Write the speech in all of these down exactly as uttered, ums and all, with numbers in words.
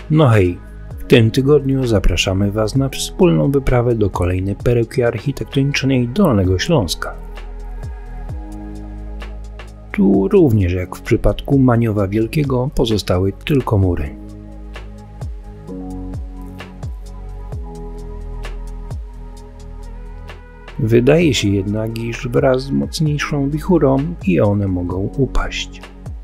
No hej, w tym tygodniu zapraszamy Was na wspólną wyprawę do kolejnej perełki architektonicznej Dolnego Śląska. Tu również jak w przypadku Maniowa Wielkiego pozostały tylko mury. Wydaje się jednak, iż wraz z mocniejszą wichurą i one mogą upaść.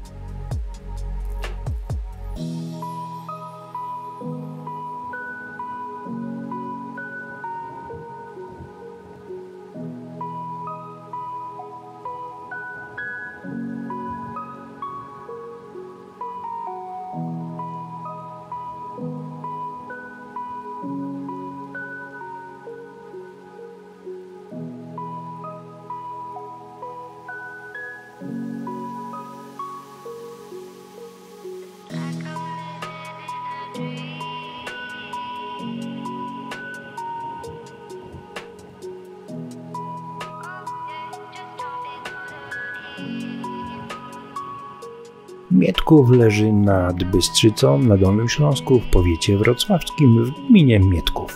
Mietków leży nad Bystrzycą na Dolnym Śląsku w powiecie wrocławskim w gminie Mietków.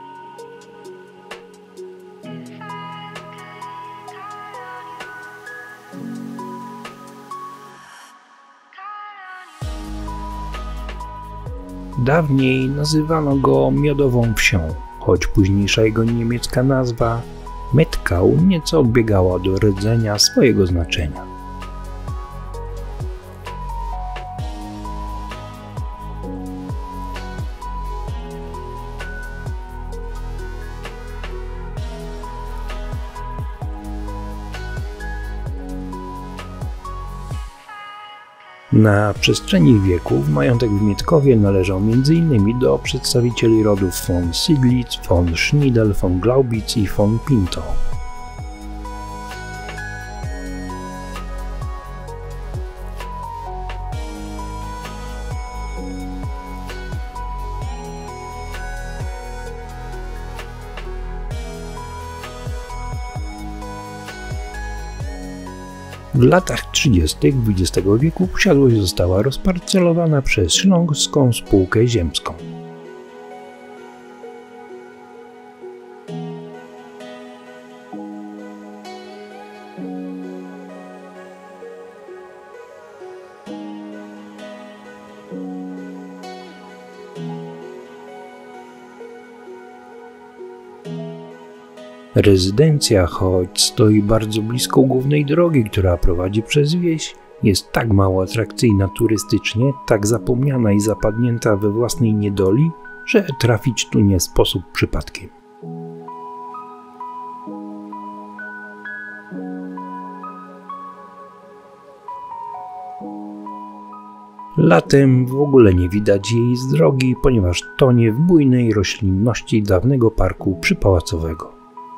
Dawniej nazywano go Miodową Wsią, choć późniejsza jego niemiecka nazwa Metkau nieco odbiegała od rdzenia swojego znaczenia. Na przestrzeni wieków majątek w Mietkowie należał między innymi do przedstawicieli rodów von Siedlitz, von Schniedel, von Glaubitz i von Pinto. W latach trzydziestych dwudziestego wieku posiadłość została rozparcelowana przez Śląską Spółkę Ziemską. Rezydencja, choć stoi bardzo blisko głównej drogi, która prowadzi przez wieś, jest tak mało atrakcyjna turystycznie, tak zapomniana i zapadnięta we własnej niedoli, że trafić tu nie sposób przypadkiem. Latem w ogóle nie widać jej z drogi, ponieważ tonie w bujnej roślinności dawnego parku przypałacowego.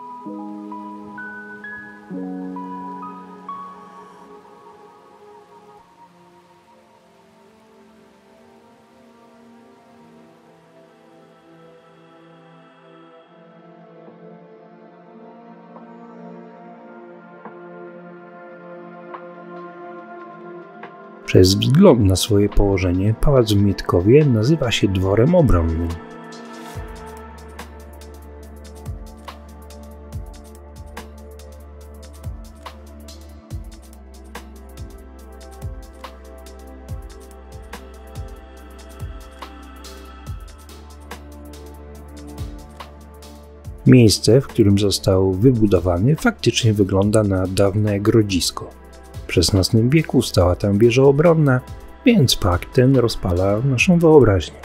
Przez wzgląd na swoje położenie pałac w Mietkowie nazywa się dworem obronnym. Miejsce, w którym został wybudowany, faktycznie wygląda na dawne grodzisko. W szesnastym wieku stała tam wieża obronna, więc fakt ten rozpala naszą wyobraźnię.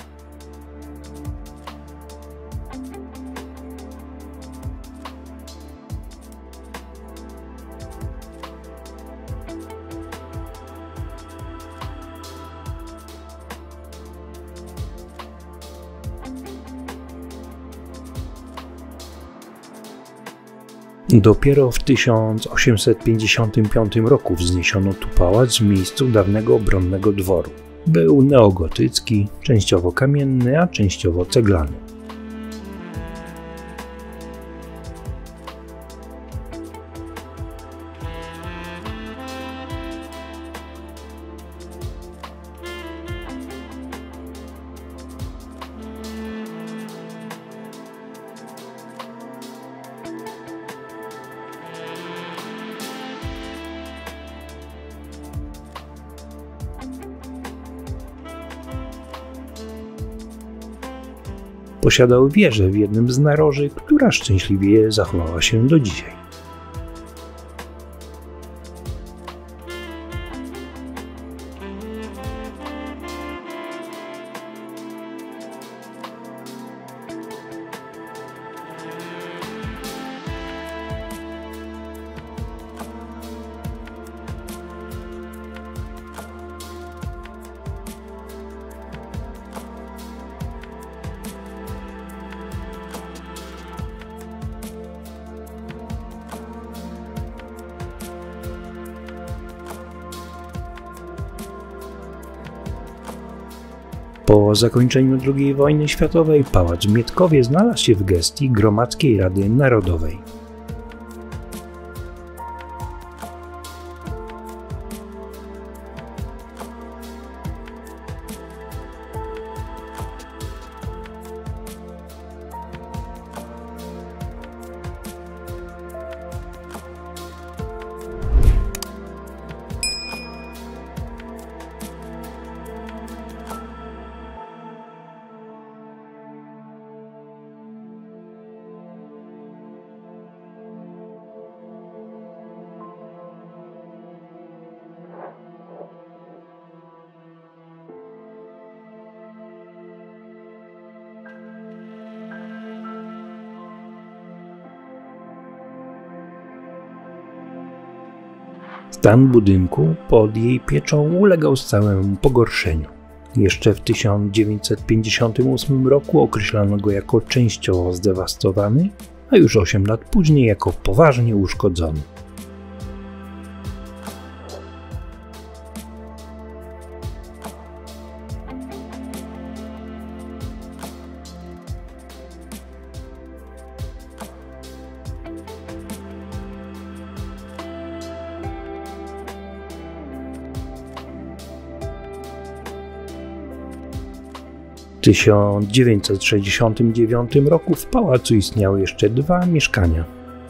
Dopiero w tysiąc osiemset pięćdziesiątym piątym roku wzniesiono tu pałac w miejscu dawnego obronnego dworu. Był neogotycki, częściowo kamienny, a częściowo ceglany. Posiadał wieżę w jednym z naroży, która szczęśliwie zachowała się do dzisiaj. Po zakończeniu drugiej wojny światowej pałac w Mietkowie znalazł się w gestii Gromadzkiej Rady Narodowej. Stan budynku pod jej pieczą ulegał stałemu pogorszeniu. Jeszcze w tysiąc dziewięćset pięćdziesiątym ósmym roku określano go jako częściowo zdewastowany, a już osiem lat później jako poważnie uszkodzony. W tysiąc dziewięćset sześćdziesiątym dziewiątym roku w pałacu istniały jeszcze dwa mieszkania.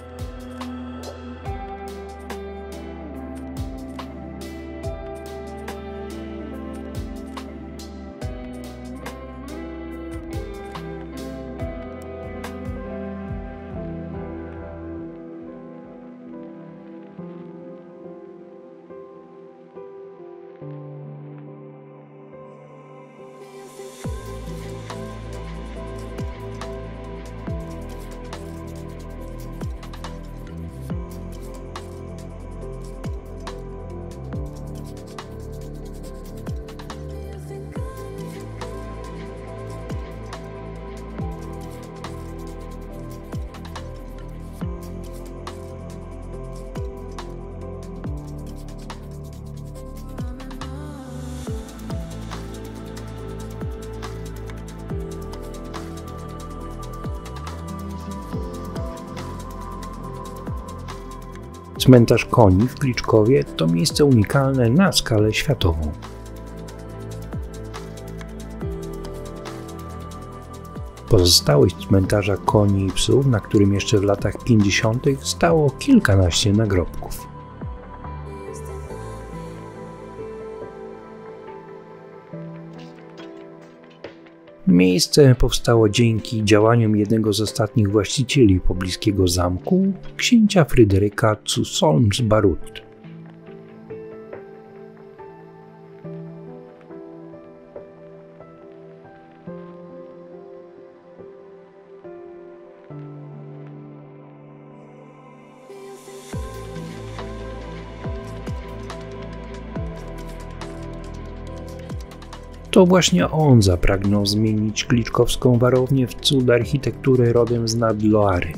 Cmentarz koni w Kliczkowie to miejsce unikalne na skalę światową. Pozostałość cmentarza koni i psów, na którym jeszcze w latach pięćdziesiątych stało kilkanaście nagrobków. Miejsce powstało dzięki działaniom jednego z ostatnich właścicieli pobliskiego zamku, księcia Fryderyka zu Solms-Baruth. To właśnie on zapragnął zmienić kliczkowską warownię w cud architektury rodem z nad Loary.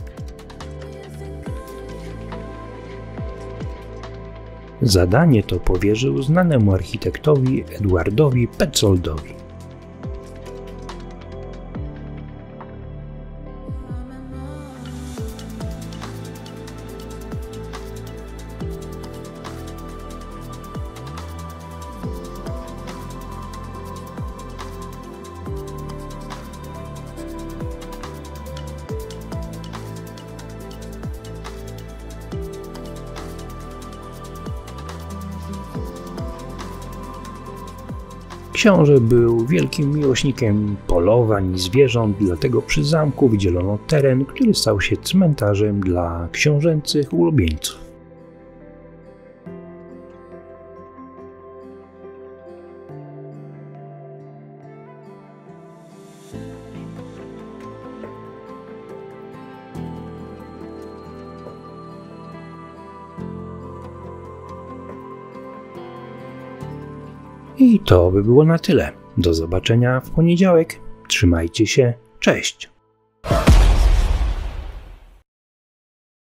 Zadanie to powierzył znanemu architektowi Edwardowi Petzoldtowi. Książę był wielkim miłośnikiem polowań i zwierząt, dlatego przy zamku wydzielono teren, który stał się cmentarzem dla książęcych ulubieńców. I to by było na tyle. Do zobaczenia w poniedziałek. Trzymajcie się. Cześć.